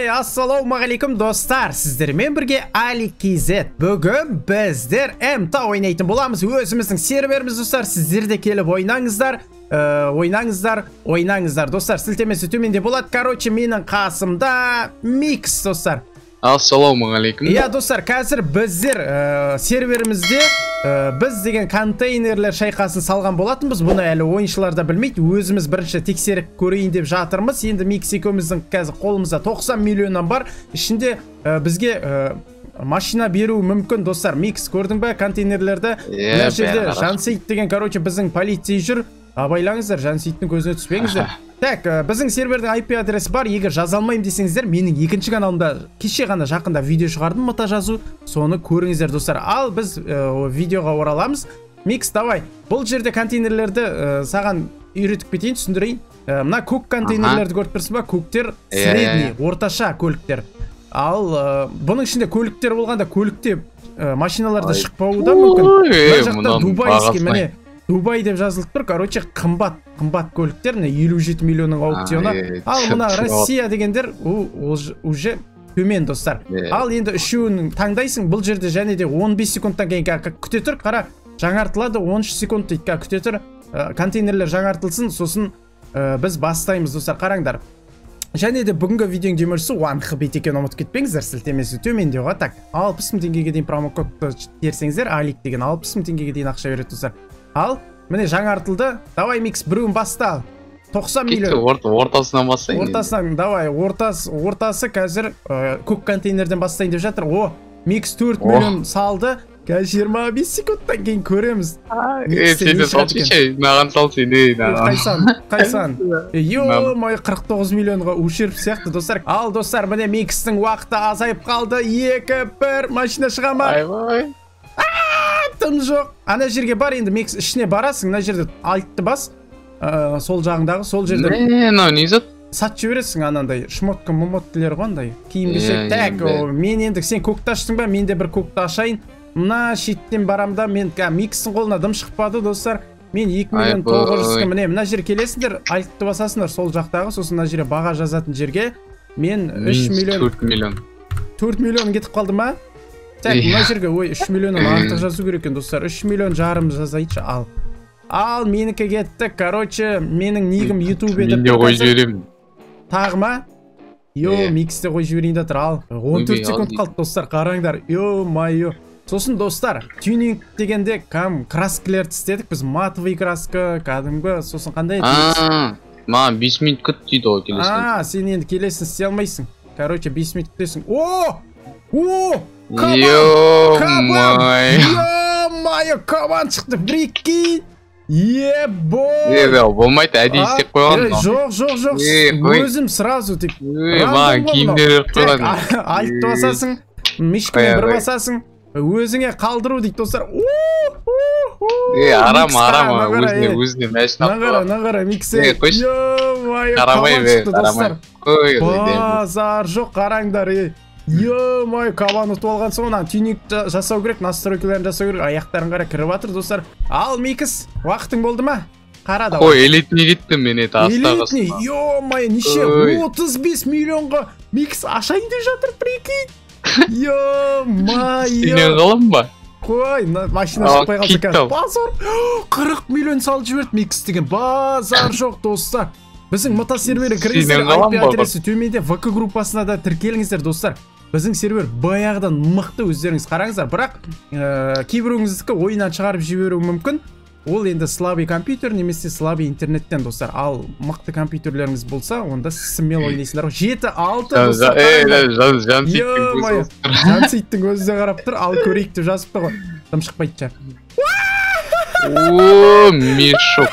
Ассалаумағалейкум достар, сіздермен бірге Али KZ. Бүгін біздер МТА ойнайтын боламыз. Өзіміздің серверіміз достар, сіздер де келіп ойнаңыздар. Ойнаңыздар достар, сілтемесі төменде болады. Короче, менің қасымда Микс достар. Ассалаумағалейкум. Иә достар, қазір біздер серверімізде біз деген контейнерлер шайқасын салған болатынбыз. Бұны әлі ойыншылар да білмейді. Өзіміз бірінші тексеріп көрейін деп жатырмыз. Енді Микс екеуміздің қазір қолымызда 90 миллионнан бар. Ішінде бізге машина беру мүмкін достар. Микс көрдің бе контейнерлерді? Мына жерде Жансейіт деген, короче, біздің полицей жүр. Абайлаңыздар, Жансейіттің көзіне түспеңіздер. Так, біздің сервердің IP адресі бар. Егер жаза алмайым десеңіздер, менің екінші каналымда кеше ғана жақында видео шығардым, мыта жазу. Соны көріңіздер достар. Ал біз видеоға ораламыз. Микс, давай. Бұл жерде контейнерлерді саған үйретіп кетейін, түсіндірейін. Мына көк контейнерлерді көріп тұрсың ба? Көктер средний, орташа көліктер. Ал бұның ішінде көліктер болғанда көлікте машиналарды шықпауы да мүмкін. Мына жақта дубайский, міне Дубай деп жазылып тұр. Короче, қымбат көліктер, 57 миллионның аукционы. Ал мына Россия дегендер уже төмен достар. Ал енді үшеуінің таңдайсың. Бұл жерде және де 15 секундтан кейін күте тұр. Қара, жаңартылады 13 секунд дейді. Күте тұр. Контейнерлер жаңартылсын, сосын біз бастаймыз достар. Қараңдар. Және де бүгінгі видеоның демеушісі OneHBet екенін ұмытып кетпеңіздер, сілтемесі төменде ғой. Так, 60 мың теңгеге дейін промокодты терсеңіздер, Алик деген 60 мың теңгеге дейін ақша береді достар. Ал, міне жаңартылды. Давай Микс біреуін баста. 90 миллион. Ортасынан бастайын. Ортасынан, давай. Ортасы қазір көк контейнерден бастайын деп жатыр. Микс 4 миллион салды. Қазір 25 секундтан кейін көреміз. Сені салшы, маған салсын. Қайсан. Май 49 миллионға ушерп сияқты достар. Ал достар, міне Микстің уақыты азайып қалды. 2-1 машина шыға ма? Айбай. Тым жоқ. Ана жерге бар, енді Микс ішіне барасың. Ана жерде альтты бас. Сол жағындағы, сол жерде. Не зат? Сат жібересің анандай. Шмотка, мұмоттілер қондай. Киімге шек. Так, мен енді сен көкті аштың ба? Мен де бір көкті ашайын. Мына шеттен барамда мен Микстің қолына дым шықпады достар. Мен 2 миллион 900-қа міне мына жер келесіңдер, альтты басасыңдар сол жақтағы, сосын мына жерге баға жазатын жерге мен 3 миллион 4 миллион кетіп қалды ма? Так, мына жерге 3 миллионнан артық жазу керек екен достар. 3 миллион жарым жазайыншы. Ал менікі кетті. Короче, менің нигім YouTube етіп менде қой жіберемін. Тағы ма? Миксте қой жіберейін де тұр. Ал 14 секунд қалды достар, қараңдар. Майо. Сосын достар, тюнинг дегенде краскілерді істедік. Біз матовый краска, кәдімгі, сосын қандай еді? Маған 5 минут күт дейді ғой келесін. Сен енді келесін істей алмайсың. Короче, 5 минут күтесің. Кабан шықты, прикинь! Болмайды, әдей істеп қойған. Жоқ. Өзім сразу тек. Маған киімдер қойған. Альтты басасың, мишкамен бір басасың. Өзіңе қалдыру дейді достар. Арама, өзіне мәшін апты. Нағара, Миксе. Қарамай бе, қарамай. Базар жоқ, қараңдар. Кабан ұтып алған соң, тюнинг жасау керек, настройкаларын жасау керек. Аяқтарын қара кіріп атыр достар. Ал Микс, уақытың болды ма? Қара да. Элитіне кеттім мен еті астағысын. Элитіне, неше 35 миллионға Микс ашайын деп жатыр, прикинь. Сенен қалам ба? Қой, машина шықпай қалды қазір. Базар 40 миллион салып жіберді Микс деген. Базар жоқ достар. Біздің мыта сервері кіріңіздер, IP адресі төменде, ВК группасына да тіркеліңіздер достар. Біздің сервер баяғыдан мықты, өздеріңіз қараңыздар. Бірақ кейбіреуіңіздікі ойынан шығарып жіберу мүмкін. Ол енді слабый компьютер немесе слабый интернеттен достар. Ал мықты компьютерлеріңіз болса, онда смело ойнайсыңдар. 7-6 достар. Жансейіттің өзі қарап тұр. Ал көрейік деп жазыпты ғой. Дым шықпайды мешок.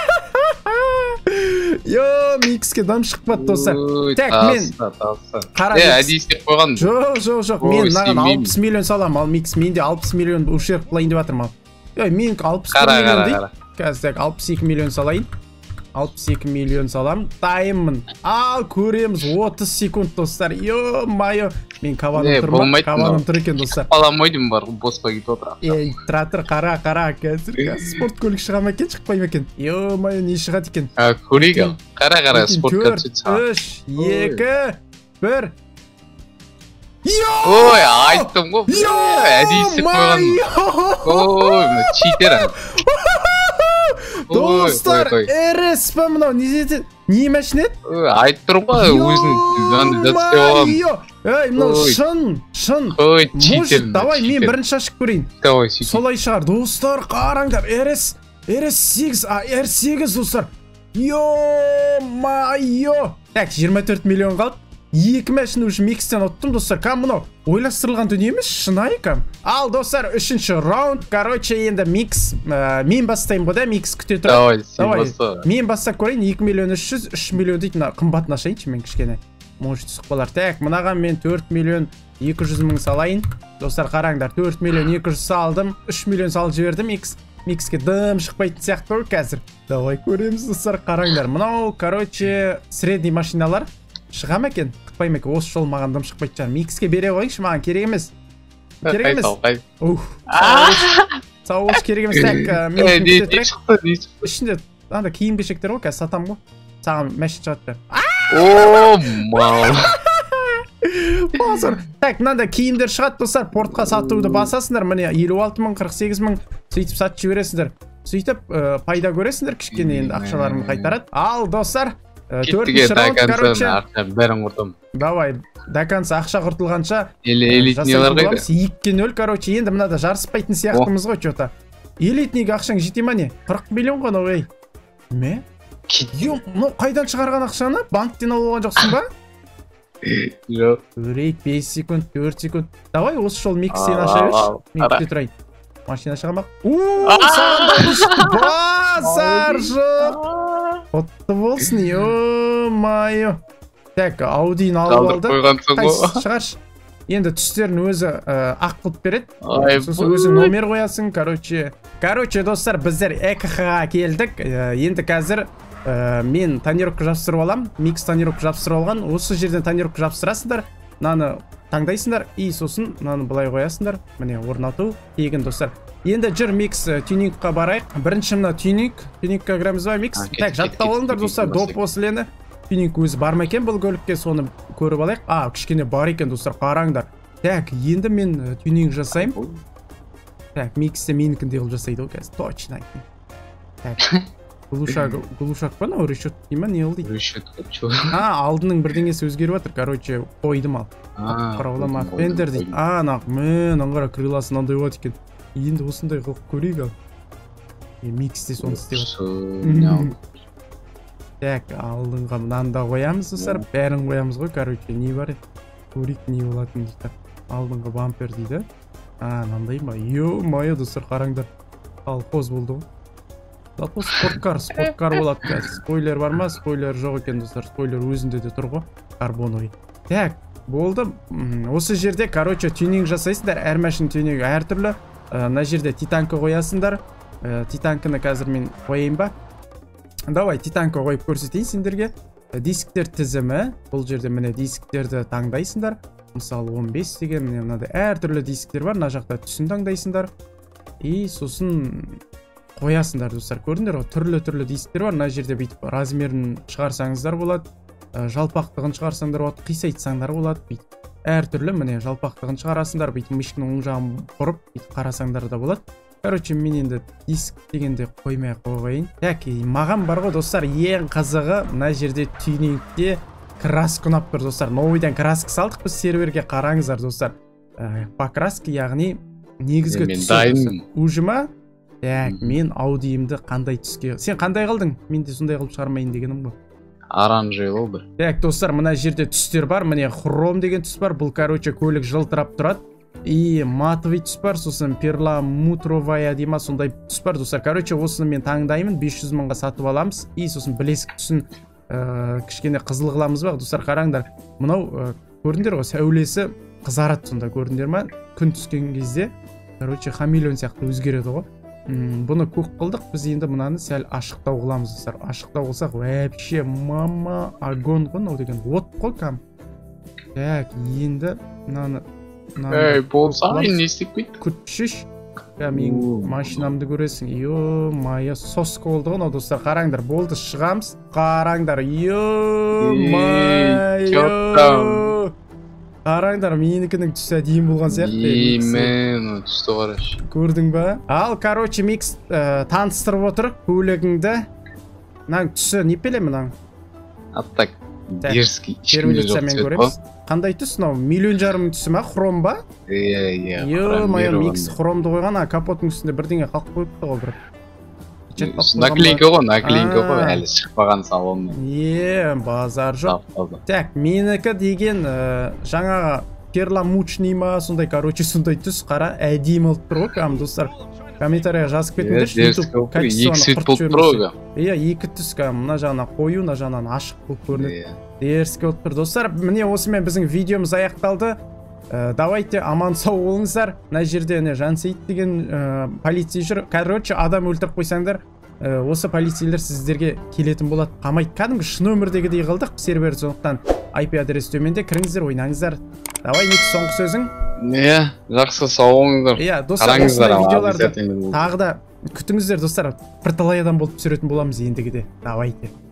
Микске дым шықпады достар. Так, мен әдей істеп қойған. Жоқ. Мен наған 60 миллион салам. Ал Микс, менде 60 миллион ушерп қылайын деп атырмал. Мен 60 миллион дейді. Қазір 62 миллион салайын. 62 миллион салам. Таймын. Ал көреміз 30 секунд достар. Мен кабаным тұрмын. Кабаным тұр екен достар. Аламойдым бар, босқа кетіп отырақ. Тұратыр, қара. Қазір спорт көлік шыға ма екен, шықпай ма екен? Не шығады екен? Көрейік ал. Қара, спорт көлік шыға. 3, 2, 1. ой айттым ғой әдейі істеп қойған ой читер достар РС па мынау не машина еді айтып тұрмын ғой өзін жастай алған ей мынау шын ой читер давай мен бірінші ашып көрейін давай солай шығар достар қараңдар RS8 R8 достар ё-майо так 24 миллион қалды екі машина уже микстен ұттым достар мынау ойластырылған дүние емес шынайы ал достар үшінші раунд короче енді микс мен бастаймын ғой да микс күте тұрады давай мен бастап көрейін 2 миллион 300 3 миллион дейді қымбатын ашайыншы мен кішкене может түсіп қалар так мынаған мен 4 миллион 200 мың салайын достар қараңдар 4 миллион 200 салдым 3 миллион салып жібердім микске дым шықпайтын сияқты ғой қазір давай көреміз достар қараңдар мынау короче средний машиналар шыға ма екен қықпай ма екен осы жол маған дым шықпайтын шығар микске бере қойыңызшы маған керек емес сауғыш керек емес так ішінде анда киім кешектер ғой қазір сатамын ғой саған мәшін шығады так мынандай киімдер шығады достар портқа сатуды басасыңдар міне 56 мың 48 мың сөйтіп сатып жібересіңдер сөйтіп пайда көресіңдер кішкене енді ақшаларыңды қайтарады ал достар төртінші раунд короче бәрін құртамын давай до конца ақша құртылғанша элитныйлар қайда 2-0 короче енді мынада жарыспайтын сияқтымыз ғой че-то элитныйға ақшаң жете ма не 40 миллион ғой ей ме мынау қайдан шығарған ақшаны банктен алып алған жоқсың ба жоқ көрейік 5 секунд 4 секунд давай осы жол микстен аша берші мен күте тұрайын машина шыға ма базар жоқ құтты болсын ё-майо так аудиін алып алды шығаршы енді түстерін өзі ақ қылып береді сосын өзі номер қоясың короче достар біздер экхға келдік енді қазір мен тонировка жапсырып аламын микс тонировка жапсырып алған осы жерден тонировка жапсырасыңдар мынаны таңдайсыңдар и сосын мынаны былай қоясыңдар міне орнату тегін достар енді жүр микс тюнингқа барайық бірінші мына тюнингқа кіреміз ба микс так жаттап алыңдар достар доп осылені тюнинг өзі бар ма екен бұл көлікке соны көріп алайық кішкене бар екен достар қараңдар так енді мен тюнинг жасаймын так миксте менікіндей қылып жасайды ғой қазір точно так глушак па мынау решет дей ма не қыл дейді решет алдының бірдеңесі өзгеріп жатыр короче қойдым ал қараулама фендер дейді мынаны қара крыласы мынандай болады екен енді осындай қылып көрейік ал миксте соны істеп так алдыңға мынаны да қоямыз достар бәрін қоямыз ғой короче не бар еді көрейік не болатын дейді алдыңғы бампер дейді мынандай ма ё-майо достар қараңдар колхоз болды ғой зато спорткар болады қазір спойлер бар ма спойлер жоқ екен достар спойлер өзінде де тұр ғой карбоновый так болды осы жерде короче тюнинг жасайсыңдар әр машина тюнингі әртүрлі мына жерде титанка қоясыңдар титанканы қазір мен қояйын ба давай титанка қойып көрсетейін сендерге дисктер тізімі бұл жерде міне дисктерді таңдайсыңдар мысалы 15 деген міне мынандай әртүрлі дисктер бар мына жақта түсін таңдайсыңдар и сосын қоясыңдар достар көрдіңдер ғой түрлі дисктер бар мына жерде бүйтіп размерін шығарсаңыздар болады жалпақтығын шығарсаңдар болады қисайтсаңдар болады бүйтіп әртүрлі міне жалпақтығын шығарасыңдар бүйтіп мышканың оң жағын бұрып бүйтіп қарасаңдар да болады короче мен енді диск дегенде қоймай қояйын так маған бар ғой достар ең қызығы мына жерде тюнингте краска ұнап тұр достар новыйдан краска салдық біз серверге қараңыздар достар покраска яғни негізгі түсі уже ма так мен аудиімді қандай түске сен қандай қылдың мен де сондай қылып шығармайын дегенім ғой оранжевый бір так достар мына жерде түстер бар міне хром деген түс бар бұл короче көлік жылтырап тұрады и матовый түс бар сосын перламутровая дей ма сондай түс бар достар короче осыны мен таңдаймын 500 мыңға сатып аламыз и сосын білесік түсін кішкене қызыл қыламыз ба достар қараңдар мынау көрдіңдер ғой сәулесі қызарады сонда көрдіңдер ма күн түскен кезде короче хамелеон сияқты өзгереді ғой бұны көк қылдық біз енді мынаны сәл ашықтау қыламыз достар ашықтау қылсақ вообще мама огонь ғой мынау деген от қой так енді мынаны болса мен не істеп кеттім күтшіш менің машинамды көресің ё-майо соска болды ғой мынау достар қараңдар болды шығамыз қараңдар ё-майо Қараңдар, менікінің түсі әдейі болған сияқты. Именно, түсті қарашы. Көрдің ба? Ал, короче, Микс таныстырып отыр көлігіңді. Мынаң түсі не пеле мынаң? Аттак дерзкий. Ешкімде жоқ цвет па? Қандай түс мынау? 1,5 миллион түсі ма? Хром ба? Иә. Ё-моё, Микс хромды қойған, капоттың үстінде бірдеңе қалып қойыпты ғой бір. Наклейка ғой, әлі шықпаған салоннан. Базар жоқ. Так, менікі деген жаңағы перламучный ма, сондай, короче, сондай түс қара, әдейі алып тұр ғой, кәдімгі достар. Комментарияға жазып кетіңдерші, YouTube качествоны құрт жүрмесе. Екі түс кәдімгі, мына жағынан қою, мына жағынан ашық болып көрінеді. Дерзкі болып тұр, достар. Міне осымен біздің видеомыз аяқталды. Давайте аман сау болыңыздар. Мына жерде Жансейіт деген полицей жүр. Короче, адам өлтіріп қойсаңдар, осы полицейлер сіздерге келетін болады. Қамайды. Кәдімгі шын өмірдегідей қылдық сервер, сондықтан IP адрес төменде, кіріңіздер, ойнаңыздар. Давай, Микс, соңғы сөзің. Жақсы, сау болыңыздар. Достар, осындай видеоларды тағы да күтіңіздер, достар. Бірталай адам болып түсіретін боламыз ендігіде. Давайте.